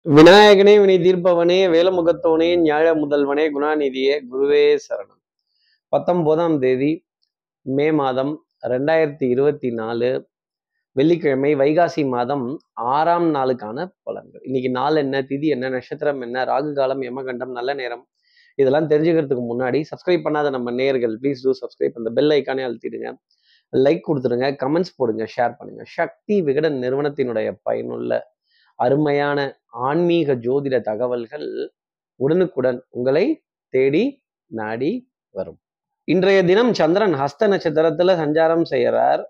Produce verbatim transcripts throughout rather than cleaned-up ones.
விநாயகனே வினை தீர்ப்பவனே வேலமுகத்தோனே ஞாழ முதல்வனே குணாநிதியே குருவே சரணம். பத்தொன்பதாம் தேதி மே மாதம் ரெண்டாயிரத்தி இருபத்தி நாலு வெள்ளிக்கிழமை வைகாசி மாதம் ஆறாம் நாளுக்கான பலன்கள். இன்னைக்கு நாள் என்ன, திதி என்ன, நட்சத்திரம் என்ன, ராகு காலம், யமகண்டம், நல்ல நேரம், இதெல்லாம் தெரிஞ்சுக்கிறதுக்கு முன்னாடி சப்ஸ்கிரைப் பண்ணாத நம்ம நேயர்கள் ப்ளீஸ் டூ சப்ஸ்கிரைப். அந்த பெல் ஐக்கானே அழுத்திடுங்க, லைக் கொடுத்துடுங்க, கமெண்ட்ஸ் போடுங்க, ஷேர் பண்ணுங்க. சக்தி விகடன் நிறுவனத்தினுடைய பயனுள்ள அருமையான ஆன்மீக ஜோதிட தகவல்கள் உடனுக்குடன் உங்களை தேடி நாடி வரும். இன்றைய தினம் சந்திரன் ஹஸ்த நட்சத்திரத்துல சஞ்சாரம் செய்யறார்.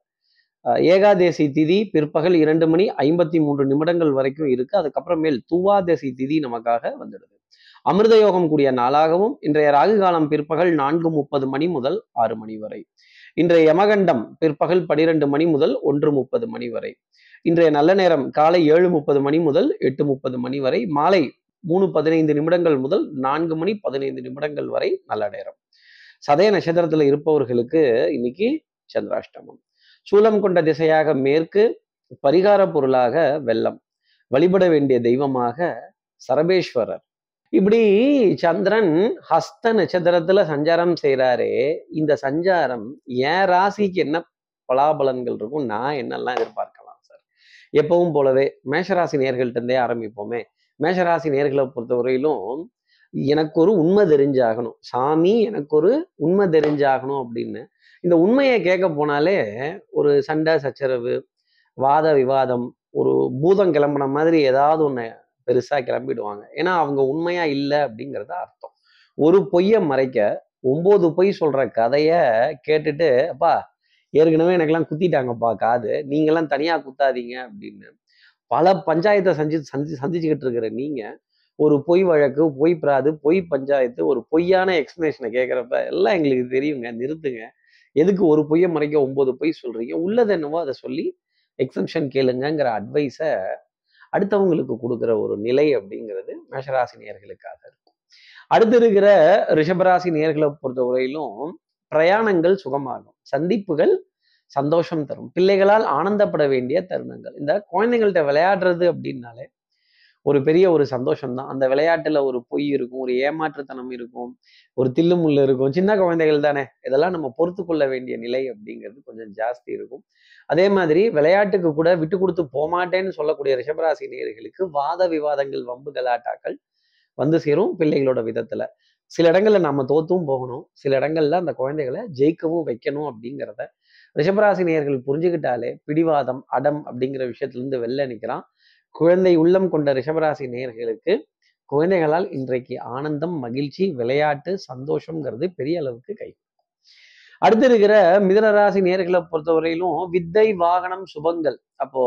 ஏகாதேசி திதி பிற்பகல் இரண்டு மணி ஐம்பத்தி மூன்று நிமிடங்கள் வரைக்கும் இருக்கு. அதுக்கப்புறமேல் துவாதசி திதி நமக்காக வந்துடுது. அமிர்த யோகம் கூடிய நாளாகவும் இன்றைய ராகு காலம் பிற்பகல் நான்கு முப்பது மணி முதல் ஆறு மணி வரை. இன்றைய யமகண்டம் பிற்பகல் பனிரெண்டு மணி முதல் ஒன்று முப்பது மணி வரை. இன்றைய நல்ல நேரம் காலை ஏழு முப்பது மணி முதல் எட்டு முப்பது மணி வரை. மாலை மூணு பதினைந்து நிமிடங்கள் முதல் நான்கு மணி பதினைந்து நிமிடங்கள் வரை நல்ல நேரம். சதய நட்சத்திரத்துல இருப்பவர்களுக்கு இன்னைக்கு சந்திராஷ்டமம். சூலம் கொண்ட திசையாக மேற்கு, பரிகார பொருளாக வெள்ளம், வழிபட வேண்டிய தெய்வமாக சரபேஸ்வரர். இப்படி சந்திரன் ஹஸ்த நட்சத்திரத்துல சஞ்சாரம் செய்யறாரே, இந்த சஞ்சாரம் என் ராசிக்கு என்ன பலாபலன்கள் இருக்கும், நான் என்னெல்லாம் எதிர்பார்க்கலாம் சார்? எப்பவும் போலவே மேஷராசி நேர்கள்ட்ட இருந்தே ஆரம்பிப்போமே. மேஷராசி நேர்களை பொறுத்தவரையிலும் எனக்கு ஒரு உண்மை தெரிஞ்சாகணும் சாமி, எனக்கு ஒரு உண்மை தெரிஞ்சாகணும் அப்படின்னு இந்த உண்மையை கேட்க போனாலே ஒரு சண்டை சச்சரவு, வாத விவாதம், ஒரு பூதம் கிளம்புன மாதிரி ஏதாவது ஒண்ணு பெருசா கிளம்பிடுவாங்க. ஏன்னா அவங்க உண்மையா இல்லை அப்படிங்கிறத அர்த்தம். ஒரு பொய்யை மறைக்க ஒன்பது பொய் சொல்ற கதைய கேட்டுட்டு, அப்பா ஏற்கனவே எனக்கெல்லாம் குத்திட்டாங்கப்பா காது, நீங்கெல்லாம் தனியா குத்தாதீங்க அப்படின்னு பல பஞ்சாயத்தை சந்தி சந்தி சந்திச்சுக்கிட்டு இருக்கிற நீங்க ஒரு பொய் வழக்கு, பொய் பிராது, பொய் பஞ்சாயத்து, ஒரு பொய்யான எக்ஸ்பிளனேஷனை கேட்குறப்ப எல்லாம் எங்களுக்கு தெரியுங்க, நிறுத்துங்க, எதுக்கு ஒரு பொய்யை மறைக்க ஒன்பது பொய் சொல்றீங்க, உள்ளது என்னவோ அதை சொல்லி எக்ஸம்ஷன் கேளுங்கிற அட்வைஸை அடுத்தவங்களுக்கு கொடுக்குற ஒரு நிலை அப்படிங்கிறது மேஷராசி நேயர்களுக்காக இருக்கும். அடுத்து இருக்கிற ரிஷபராசி நேயர்களை பொறுத்தவரையிலும் பிரயாணங்கள் சுகமாகும், சந்திப்புகள் சந்தோஷம் தரும், பிள்ளைகளால் ஆனந்தப்பட வேண்டிய தருணங்கள். இந்த குழந்தைங்கள்ட்ட விளையாடுறது அப்படின்னாலே ஒரு பெரிய ஒரு சந்தோஷம் தான். அந்த விளையாட்டுல ஒரு பொய் இருக்கும், ஒரு ஏமாற்றுத்தனம் இருக்கும், ஒரு தில்லுமுள்ளு இருக்கும். சின்ன குழந்தைகள் தானே, இதெல்லாம் நம்ம பொறுத்து கொள்ள வேண்டிய நிலை அப்படிங்கிறது கொஞ்சம் ஜாஸ்தி இருக்கும். அதே மாதிரி விளையாட்டுக்கு கூட விட்டு கொடுத்து போமாட்டேன்னு சொல்லக்கூடிய ரிஷபராசி நேயர்களுக்கு வாத விவாதங்கள், வம்பு கலாட்டாக்கள் வந்து சேரும் பிள்ளைகளோட விதத்துல. சில இடங்கள்ல நாம தோத்தும் போகணும், சில இடங்கள்ல அந்த குழந்தைகளை ஜெயிக்கவும் வைக்கணும் அப்படிங்கிறத ரிஷபராசி நேயர்கள் புரிஞ்சுக்கிட்டாலே பிடிவாதம், அடம் அப்படிங்கிற விஷயத்துல இருந்து வெளில நிற்கிறான். குழந்தை உள்ளம் கொண்ட ரிஷபராசி நேயர்களுக்கு குழந்தைகளால் இன்றைக்கு ஆனந்தம், மகிழ்ச்சி, விளையாட்டு, சந்தோஷம்ங்கிறது பெரிய அளவுக்கு கை. அடுத்து இருக்கிற மிதுனராசி நேயர்களை பொறுத்தவரையிலும் வித்தை, வாகனம், சுபங்கள். அப்போ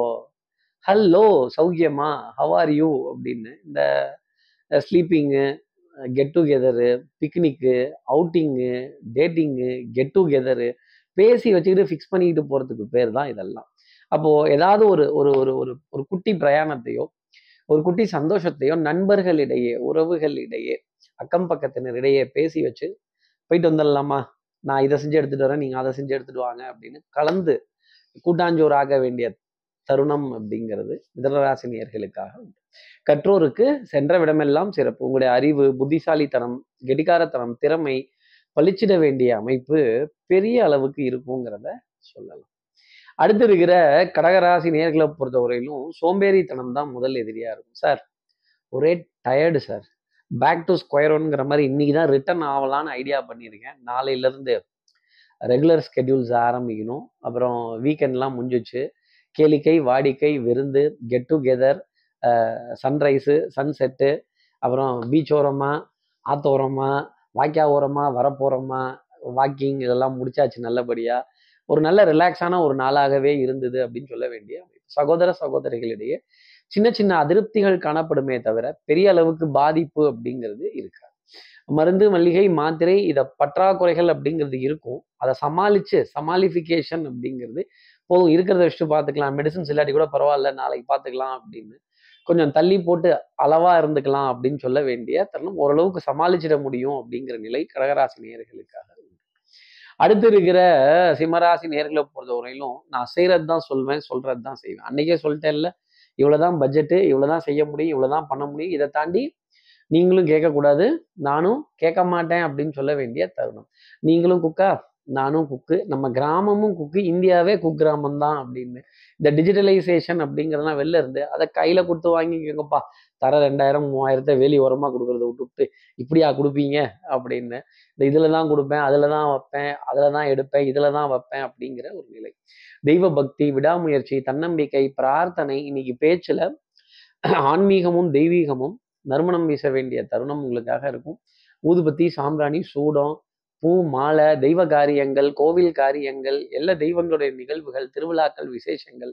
ஹலோ சௌக்கியமா, ஹவ் ஆர் யூ அப்படின்னு இந்த sleeping, get together, picnic, outing, dating, get together பேசி வச்சுக்கிட்டு ஃபிக்ஸ் பண்ணிக்கிட்டு போறதுக்கு பேர் தான் இதெல்லாம். அப்போ ஏதாவது ஒரு ஒரு ஒரு ஒரு ஒரு குட்டி பிரயாணத்தையோ, ஒரு குட்டி சந்தோஷத்தையோ நண்பர்களிடையே, உறவுகளிடையே, அக்கம் பக்கத்தினரிடையே பேசி வச்சு போயிட்டு வந்துடலாமா, நான் இதை செஞ்சு எடுத்துட்டு வரேன், நீங்க அதை செஞ்சு எடுத்துட்டு வாங்க அப்படின்னு கலந்து கூட்டாஞ்சோறு ஆக வேண்டிய தருணம் அப்படிங்கிறது மிதுனராசி நேயர்களுக்காக உண்டு. கற்றோருக்கு சென்ற விடமெல்லாம் சிறப்பு. உங்களுடைய அறிவு, புத்திசாலித்தனம், கெடிகாரத்தனம், திறமை பளிச்சிட வேண்டிய அமைப்பு பெரிய அளவுக்கு இருக்குங்கிறத சொல்லலாம். அடுத்து இருக்கிற கடகராசி நேயர்களை பொறுத்தவரையிலும் சோம்பேறித்தனம் தான் முதல் எதிரியா இருக்கும். சார் ஒரே tired sir, back to square ஒன்ங்கிற மாதிரி இன்னைக்கு தான் ரிட்டர்ன் ஆகலான்னு ஐடியா பண்ணியிருக்கேன். நாளையில இருந்து ரெகுலர் ஸ்கெடியூல்ஸ் ஆரம்பிக்கணும். அப்புறம் வீக்கெண்ட்லாம் முடிஞ்சிச்சு. கேளிக்கை, வாடிக்கை, விருந்து, கெட் டுகெதர், சன்ரைஸு, சன்செட்டு, அப்புறம் பீச் ஓரமா, ஆத்தோரமா, வாய்க்கா ஓரமா, வரப்போறோமா, வாக்கிங், இதெல்லாம் முடிச்சாச்சு நல்லபடியா. ஒரு நல்ல ரிலாக்ஸான ஒரு நாளாகவே இருந்தது அப்படின்னு சொல்ல வேண்டிய சகோதர சகோதரிகளிடையே சின்ன சின்ன அதிருப்திகள் காணப்படுமே தவிர பெரிய அளவுக்கு பாதிப்பு அப்படிங்கிறது இருக்காது. மருந்து, மல்லிகை, மாத்திரை, இத பற்றாக்குறைகள் அப்படிங்கிறது இருக்கும். அதை சமாளிச்சு சமாளிஃபிகேஷன் அப்படிங்கிறது போதும், இருக்கிறத வச்சுட்டு பார்த்துக்கலாம், மெடிசன்ஸ் இல்லாட்டி கூட பரவாயில்ல, நாளைக்கு பார்த்துக்கலாம் அப்படின்னு கொஞ்சம் தள்ளி போட்டு அளவா இருந்துக்கலாம் அப்படின்னு சொல்ல வேண்டிய தருணம். ஓரளவுக்கு சமாளிச்சிட முடியும் அப்படிங்கிற நிலை கடகராசி நேயர்களுக்காக. அடுத்து இருக்கிற சிம்மராசி நேயர்களை பொறுத்தவரையிலும் நான் செய்யறது தான் சொல்வேன், சொல்றது தான் செய்வேன். அன்னைக்கே சொல்லிட்டேன்ல, இவ்வளவுதான் பட்ஜெட்டு, இவ்வளவுதான் செய்ய முடியும், இவ்வளவுதான் பண்ண முடியும். இதை தாண்டி நீங்களும் கேட்கக்கூடாது, நானும் கேட்க மாட்டேன் அப்படின்னு சொல்ல வேண்டிய தருணம். நீங்களும் குக்கா, நானும் குக்கு, நம்ம கிராமமும் குக்கு, இந்தியாவே குக்கிராமம் தான் அப்படின்னு. இந்த டிஜிட்டலைசேஷன் அப்படிங்கிறதுலாம் வெளில இருந்து அதை கையில கொடுத்து வாங்கிக்கோங்கப்பா, தர ரெண்டாயிரம் மூவாயிரத்தை வேலி உரமா கொடுக்கறத விட்டுவிட்டு இப்படியா கொடுப்பீங்க அப்படின்னு. இந்த இதுல தான் கொடுப்பேன், அதுல தான் வைப்பேன், அதுல தான் எடுப்பேன், இதுல தான் வைப்பேன் அப்படிங்கிற ஒரு நிலை. தெய்வ பக்தி, விடாமுயற்சி, தன்னம்பிக்கை, பிரார்த்தனை, இன்னைக்கு பேச்சுல ஆன்மீகமும் தெய்வீகமும் நறுமணம் வீச வேண்டிய தருணம் உங்களுக்காக இருக்கும். ஊதுபத்தி, சாம்பிராணி, சூடம், பூ, மாலை, தெய்வ காரியங்கள், கோவில் காரியங்கள், எல்லா தெய்வங்களுடைய நிகழ்வுகள், திருவிழாக்கள், விசேஷங்கள்.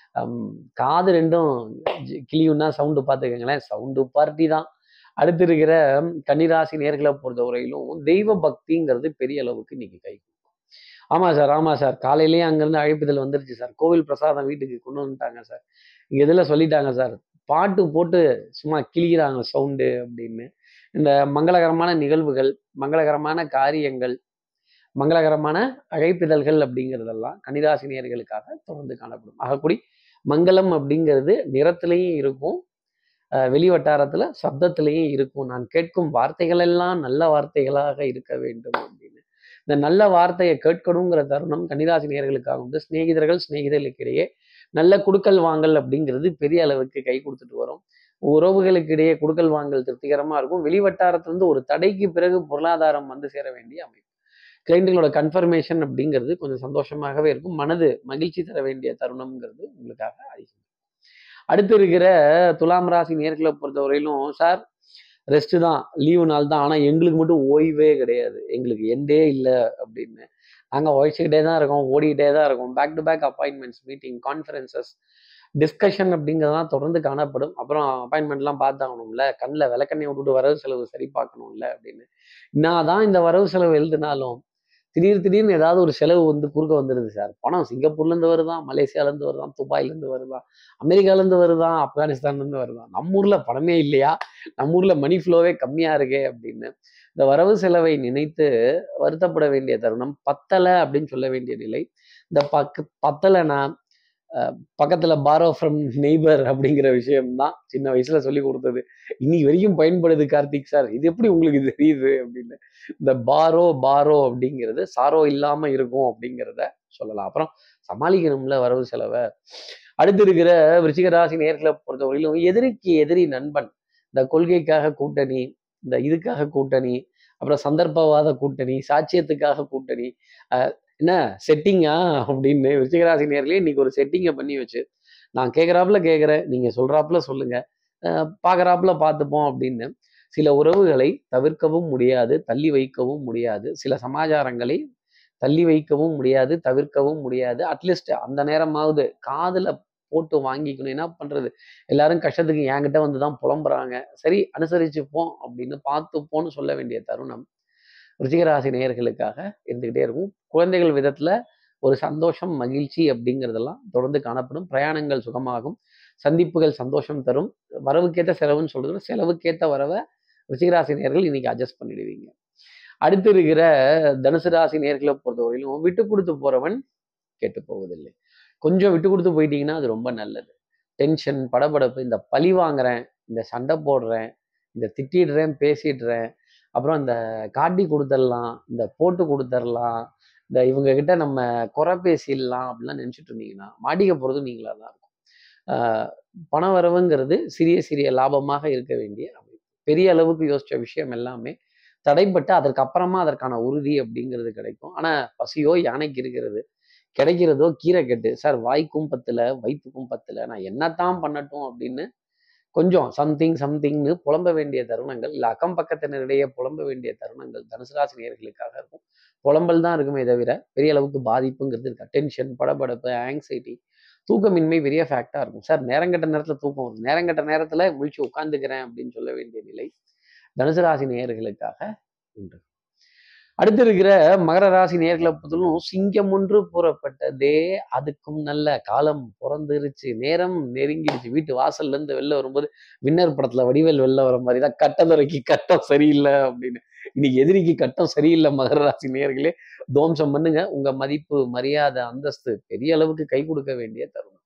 காது ரெண்டும் கிளியுன்னா சவுண்டு பார்த்துக்கங்களேன், சவுண்டு பார்ட்டி தான். அடுத்து இருக்கிற கன்னிராசி நேர்களை பொறுத்த வரையிலும் தெய்வ பக்திங்கிறது பெரிய அளவுக்கு இன்னைக்கு கை கொடுக்கும். ஆமா சார், ஆமா சார், காலையிலேயே அங்கிருந்து அழைப்புதல் வந்துருச்சு சார், கோவில் பிரசாதம் வீட்டுக்கு கொண்டு வந்துட்டாங்க சார், இங்க இதுல சொல்லிட்டாங்க சார், பாட்டு போட்டு சும்மா கிளிக்கிறாங்க சவுண்டு அப்படின்னு. இந்த மங்களகரமான நிகழ்வுகள், மங்களகரமான காரியங்கள், மங்களகரமான அழைப்பிதழ்கள் அப்படிங்கிறதெல்லாம் கன்னிராசினியர்களுக்காக தொடர்ந்து காணப்படும். ஆகக்கூடி மங்களம் அப்படிங்கிறது நிறத்திலையும் இருக்கும், வெளி வட்டாரத்துல சப்தத்திலையும் இருக்கும். நான் கேட்கும் வார்த்தைகள் எல்லாம் நல்ல வார்த்தைகளாக இருக்க வேண்டும் அப்படின்னு. இந்த நல்ல வார்த்தையை கேட்கணுங்கிற தருணம் கன்னிராசினியர்களுக்காக உண்டு. சிநேகிதர்கள் சிநேகிதர்களுக்கிடையே நல்ல குடுக்கல் வாங்கல் அப்படிங்கிறது பெரிய அளவுக்கு கை கொடுத்துட்டு வரும். உறவுகளுக்கு இடையே குடுக்கல் வாங்கல் திருப்திகரமா இருக்கும். வெளிவட்டாரத்திலிருந்து ஒரு தடைக்கு பிறகு பொருளாதாரம் வந்து சேர வேண்டிய அமைப்பு. கிளைண்ட்டுகளோட கன்ஃபர்மேஷன் அப்படிங்கிறது கொஞ்சம் சந்தோஷமாகவே இருக்கும். மனது மகிழ்ச்சி தர வேண்டிய தருணம்ங்கிறது உங்களுக்காக அதிகம். அடுத்து இருக்கிற துலாம் ராசி நேர்களை பொறுத்தவரையிலும், சார் ரெஸ்ட் தான், லீவு நாள் தான், ஆனா எங்களுக்கு மட்டும் ஓய்வே கிடையாது, எங்களுக்கு எண்டே இல்லை அப்படின்னு. நாங்கள் உழைச்சிக்கிட்டே தான் இருக்கோம், ஓடிக்கிட்டே தான் இருக்கோம். Back to back appointments, meeting, conferences, discussion அப்படிங்கிறதெல்லாம் தொடர்ந்து காணப்படும். அப்புறம் அப்பாயின்மெண்ட்லாம் பார்த்தாகணும்ல, கண்ணில் விளக்கண்ணை விட்டுட்டு வரவு செலவு சரி பார்க்கணும்ல அப்படின்னு. நான் தான் இந்த வரவு செலவு எழுதினாலும் திடீர் திடீர்னு ஏதாவது ஒரு செலவு வந்து குறுக்க வந்துடுது சார். பணம் சிங்கப்பூர்லேருந்து வருதான், மலேசியாலேருந்து வருதான், துபாயிலேருந்து வருதான், அமெரிக்காலேருந்து வருதான், ஆப்கானிஸ்தான்லேருந்து வருதான். நம்ம ஊரில் பணமே இல்லையா, நம்ம ஊரில் மணி ஃப்ளோவே கம்மியாக இருக்கே அப்படின்னு இந்த வரவு செலவை நினைத்து வருத்தப்பட வேண்டிய தருணம். பத்தலை அப்படின்னு சொல்ல வேண்டிய நிலை. இந்த பக்கு பத்தலைனா பக்கத்துல பாரோ ஃப்ரம் நெய்பர் அப்படிங்கிற விஷயம்தான் சின்ன வயசுல சொல்லி கொடுத்தது, இன்னைக்கு வரைக்கும் பயன்படுது. கார்த்திக் சார், இது எப்படி உங்களுக்கு தெரியுது அப்படின்னு. இந்த பாரோ பாரோ அப்படிங்கிறது சாரோ இல்லாம இருக்கும் அப்படிங்கிறத சொல்லலாம். அப்புறம் சமாளிக்கணும்ல வரவு செலவை. அடுத்து இருக்கிற விருச்சிக ராசி நேர்களை பொறுத்தவரையிலும் எதிரிக்கு எதிரி நண்பன், இந்த கொள்கைக்காக கூட்டணி, இந்த இதுக்காக கூட்டணி, அப்புறம் சந்தர்ப்பவாத கூட்டணி, சாட்சியத்துக்காக கூட்டணி, அஹ் என்ன செட்டிங்கா அப்படின்னு விருச்சிகராசி நேர்களே இன்னைக்கு ஒரு செட்டிங்கை பண்ணி வச்சு, நான் கேட்குறாப்புல கேட்குறேன், நீங்க சொல்றாப்புல சொல்லுங்க, பார்க்குறாப்புல பார்த்துப்போம் அப்படின்னு சில உறவுகளை தவிர்க்கவும் முடியாது, தள்ளி வைக்கவும் முடியாது. சில சமாச்சாரங்களை தள்ளி வைக்கவும் முடியாது, தவிர்க்கவும் முடியாது. அட்லீஸ்ட் அந்த நேரமாவது காதுல போட்டு வாங்கிக்கணும். என்ன பண்றது, எல்லாரும் கஷ்டத்துக்கு என்கிட்ட வந்துதான் புலம்புறாங்க, சரி அனுசரிச்சுப்போம் அப்படின்னு பார்த்துப்போன்னு சொல்ல வேண்டிய தருணம் ருச்சிகராசி நேயர்களுக்காக இருந்துகிட்டே இருக்கும். குழந்தைகள் விதத்துல ஒரு சந்தோஷம், மகிழ்ச்சி அப்படிங்கிறதெல்லாம் தொடர்ந்து காணப்படும். பிரயாணங்கள் சுகமாகும், சந்திப்புகள் சந்தோஷம் தரும். வரவுக்கேற்ற செலவுன்னு சொல்றது, செலவுக்கேற்ற வரவை ருச்சிகராசி நேயர்கள் இன்னைக்கு அட்ஜஸ்ட் பண்ணிடுவீங்க. அடுத்து இருக்கிற தனுசு ராசி நேர்களை பொறுத்தவரையிலும் விட்டு கொடுத்து போறவன் கெட்டு போவதில்லை. கொஞ்சம் விட்டு கொடுத்து போயிட்டீங்கன்னா அது ரொம்ப நல்லது. டென்ஷன், படபடப்பு, இந்த பழி வாங்குறேன், இந்த சண்டை போடுறேன், இந்த திட்டிடுறேன், பேசிடுறேன், அப்புறம் இந்த காட்டி கொடுத்துடலாம், இந்த போட்டு கொடுத்துடலாம், இந்த இவங்க கிட்ட நம்ம குறை பேசிடலாம் அப்படிலாம் நினைச்சிட்டு இருந்தீங்கன்னா மாட்டிக்க போறது நீங்களா தான் இருக்கும். ஆஹ் பண வரவுங்கிறது சிறிய சிறிய லாபமாக இருக்க வேண்டிய அமைப்பு. பெரிய அளவுக்கு யோசிச்ச விஷயம் எல்லாமே தடைப்பட்டு அதற்கு அப்புறமா அதற்கான உறுதி அப்படிங்கிறது கிடைக்கும். ஆனா பசியோ யானைக்கு இருக்கிறது, கிடைக்கிறதோ கீரை கட்டு. சார் வாய்க்கும் பத்துல, வயிற்றுக்கும் பத்துல, நான் என்னத்தான் பண்ணட்டும் அப்படின்னு கொஞ்சம் சம்திங் சம்திங்னு புலம்ப வேண்டிய தருணங்கள், இல்லை அக்கம் பக்கத்தினரிடையே புலம்ப வேண்டிய தருணங்கள் தனுசு ராசி நேயர்களுக்காக இருக்கும். புலம்பல் தான் இருக்குமே தவிர பெரிய அளவுக்கு பாதிப்புங்கிறது இருக்கா. டென்ஷன், படபடப்பு, ஆங்ஸைட்டி, தூக்கமின்மை பெரிய ஃபேக்டா இருக்கும். சார் நேரங்கட்ட நேரத்துல தூக்கம் வரும், நேரங்கட்ட நேரத்துல முழிச்சு உட்காந்துக்கிறேன் அப்படின்னு சொல்ல வேண்டிய நிலை தனுசு ராசி நேயர்களுக்காக உண்டு. அடுத்து இருக்கிற மகர ராசி நேர்களை பொறுத்தவரைக்கும் சிங்கம் ஒன்று புறப்பட்டதே, அதுக்கும் நல்ல காலம் பிறந்துருச்சு, நேரம் நெருங்கிடுச்சு. வீட்டு வாசல்ல இருந்து வெளில வரும்போது வின்னர் படத்துல வடிவேல் வெளில வர மாதிரிதான், கட்டதுரைக்கு கட்டம் சரியில்லை அப்படின்னு. இன்னைக்கு எதிரிக்கு கட்டம் சரியில்லை. மகர ராசி நேயர்களே துவம்சம் பண்ணுங்க. உங்க மதிப்பு, மரியாதை, அந்தஸ்து பெரிய அளவுக்கு கை கொடுக்க வேண்டிய தருணம்.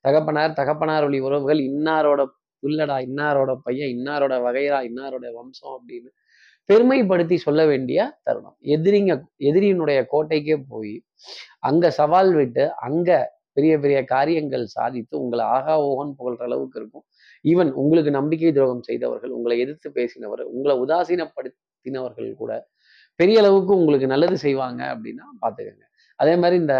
தகப்பனார் தகப்பனார் வழி உறவுகள் இன்னாரோட புள்ளடா, இன்னாரோட பையன், இன்னாரோட வகைரா, இன்னாரோட வம்சம் அப்படின்னு பெருமைப்படுத்தி சொல்ல வேண்டிய தருணம். எதிரிங்க எதிரியினுடைய கோட்டைக்கே போய் அங்க சவால் விட்டு அங்க பெரிய பெரிய காரியங்கள் சாதித்து உங்களை ஆகா ஓகன் புகழ்ற அளவுக்கு இருக்கும். ஈவன் உங்களுக்கு நம்பிக்கை துரோகம் செய்தவர்கள், உங்களை எதிர்த்து பேசினவர், உங்களை உதாசீனப்படுத்தினவர்கள் கூட பெரிய அளவுக்கு உங்களுக்கு நல்லது செய்வாங்க அப்படின்னா பார்த்துக்கோங்க. அதே மாதிரி இந்த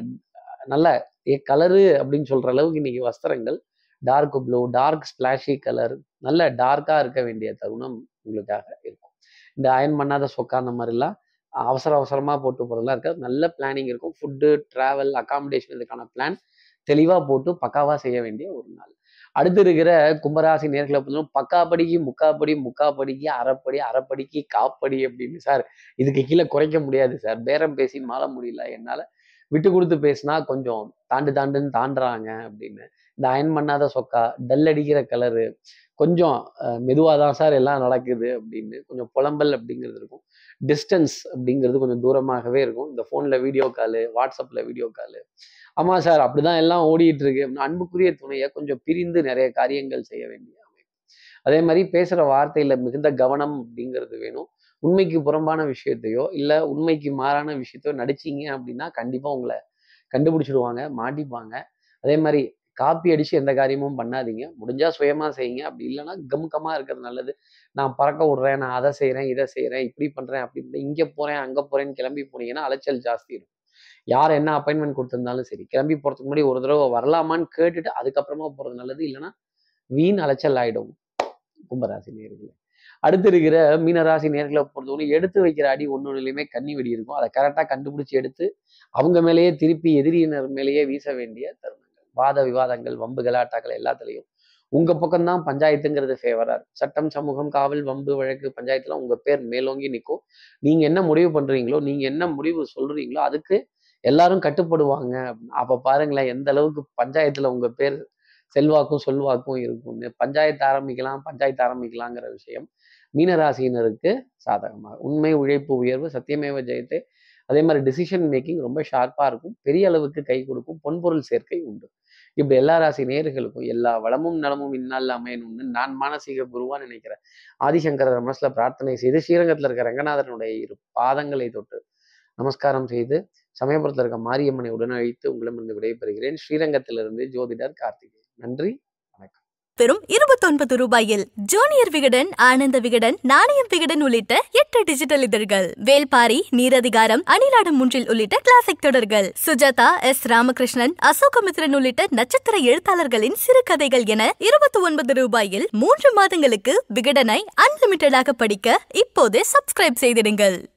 நல்ல கலரு அப்படின்னு சொல்ற அளவுக்கு இன்னைக்கு வஸ்திரங்கள் dark blue, dark splashy colour, நல்ல டார்க்கா இருக்க வேண்டிய தருணம் உங்களுக்காக இருக்கும். இந்த அயன் பண்ணாத சொக்கா அந்த மாதிரிலாம் அவசர அவசரமா போட்டு போறதெல்லாம் இருக்காது. நல்ல பிளானிங் இருக்கும். ஃபுட்டு, டிராவல், அகாமடேஷன் இதுக்கான பிளான் தெளிவா போட்டு பக்காவா செய்ய வேண்டிய ஒரு நாள். அடுத்து இருக்கிற கும்பராசி நேர்களை பொறுத்தவரை பக்காப்படிக்கு முக்காப்படி, முக்காப்படிக்கு அரைப்படி, அரைப்படிக்கு காப்படி அப்படின்னு. சார் இதுக்கு கீழே குறைக்க முடியாது சார், பேரம் பேசி மாற முடியல, என்னால விட்டு கொடுத்து பேசினா கொஞ்சம் தாண்டு தாண்டுன்னு தாண்டுறாங்க அப்படின்னு. இந்த அயன் பண்ணாத சொக்கா, டல் அடிக்கிற கலரு, கொஞ்சம் மெதுவாக தான் சார் எல்லாம் நடக்குது அப்படின்னு கொஞ்சம் புலம்பல் அப்படிங்கிறது இருக்கும். டிஸ்டன்ஸ் அப்படிங்கிறது கொஞ்சம் தூரமாகவே இருக்கும். இந்த ஃபோனில் வீடியோ காலு, வாட்ஸ்அப்பில் வீடியோ காலு, ஆமாம் சார் அப்படிதான் எல்லாம் ஓடிட்டு இருக்கு. அன்புக்குரிய துணையை கொஞ்சம் பிரிந்து நிறைய காரியங்கள் செய்ய வேண்டிய அமைப்பு. அதே மாதிரி பேசுகிற வார்த்தையில் மிகுந்த கவனம் அப்படிங்கிறது வேணும். உண்மைக்கு புறம்பான விஷயத்தையோ இல்லை உண்மைக்கு மாறான விஷயத்தையோ நடிச்சிங்க அப்படின்னா கண்டிப்பாக உங்களை கண்டுபிடிச்சிடுவாங்க, மாட்டிப்பாங்க. அதே மாதிரி காப்பி அடிச்சு எந்த காரியமும் பண்ணாதீங்க. முடிஞ்சா சுயமா செய்யுங்க. அப்படி இல்லைன்னா கம்கமா இருக்கிறது நல்லது. நான் பறக்க விடுறேன், நான் அதை செய்யறேன், இதை செய்யறேன், இப்படி பண்றேன், அப்படி இங்க போறேன், அங்க போறேன்னு கிளம்பி போனீங்கன்னா அலைச்சல் ஜாஸ்தி இருக்கும். யார் என்ன அப்பாயின்மெண்ட் கொடுத்திருந்தாலும் சரி, கிளம்பி போறதுக்கு முன்னாடி ஒரு தடவை வரலாமான்னு கேட்டுட்டு அதுக்கப்புறமா போறது நல்லது. இல்லைன்னா வீண் அலைச்சல் ஆயிடும் கும்பராசி நேயர்களே. அடுத்து இருக்கிற மீனராசி நேர்களை பொறுத்தவரை எடுத்து வைக்கிற அடி ஒன்னொன்னுலையுமே கன்னி வெடி இருக்கும். அதை கரெக்டாக கண்டுபிடிச்சி எடுத்து அவங்க மேலேயே திருப்பி எதிரியினர் மேலேயே வீச வேண்டிய தருணங்கள். வாத விவாதங்கள், வம்பு கலாட்டாக்கள் எல்லாத்துலேயும் உங்க பக்கம்தான் பஞ்சாயத்துங்கிறது ஃபேவரா இருக்கும். சட்டம், சமூகம், காவல், வம்பு, வழக்கு, பஞ்சாயத்துல உங்க பேர் மேலோங்கி நிற்கும். நீங்க என்ன முடிவு பண்றீங்களோ, நீங்க என்ன முடிவு சொல்றீங்களோ அதுக்கு எல்லாரும் கட்டுப்படுவாங்க. அப்ப பாருங்களேன் எந்த அளவுக்கு பஞ்சாயத்துல உங்க பேர் செல்வாக்கும் சொல்வாக்கும் இருக்கும்னு. பஞ்சாயத்து ஆரம்பிக்கலாம், பஞ்சாயத்து ஆரம்பிக்கலாங்கிற விஷயம் மீனராசினருக்கு சாதகமாக. உண்மை, உழைப்பு, உயர்வு, சத்தியமேவ ஜெயத்தே. அதே மாதிரி டிசிஷன் மேக்கிங் ரொம்ப ஷார்ப்பா இருக்கும். பெரிய அளவுக்கு கை கொடுக்கும். பொன்பொருள் சேர்க்கை உண்டு. இப்படி எல்லா ராசி நேயர்களுக்கும் எல்லா வளமும் நலமும் இந்நாளில் அமையணும்னு நான் மானசீக குருவா நினைக்கிறேன். ஆதிசங்கரர் மனசுல பிரார்த்தனை செய்து ஸ்ரீரங்கத்தில் இருக்கிற ரங்கநாதனுடைய இரு பாதங்களை தொட்டு நமஸ்காரம் செய்து சமயபுரத்தில் இருக்க மாரியம்மனை உடனழைத்து உங்களிடமிருந்து விடைபெறுகிறேன். ஸ்ரீரங்கத்திலிருந்து ஜோதிடர் கார்த்திகேயன். நன்றி, வணக்கம். வெறும் இருபத்தி ஒன்பது ரூபாயில் ஜூனியர் விகடன், ஆனந்த விகடன், நாணயம் விகடன் உள்ளிட்ட எட்டு டிஜிட்டல் இதழ்கள், வேல்பாரி, நீரதிகாரம், அணிலாடம் மூன்றில் உள்ளிட்ட கிளாசிக் தொடர்கள், சுஜாதா, எஸ் ராமகிருஷ்ணன், அசோகமித்ரன் உள்ளிட்ட நட்சத்திர எழுத்தாளர்களின் சிறுகதைகள் என இருபத்தி ஒன்பது ரூபாயில் மூன்று மாதங்களுக்கு விகடனை அன்லிமிட்டடாக படிக்க இப்போதே சப்ஸ்கிரைப் செய்திடுங்கள்.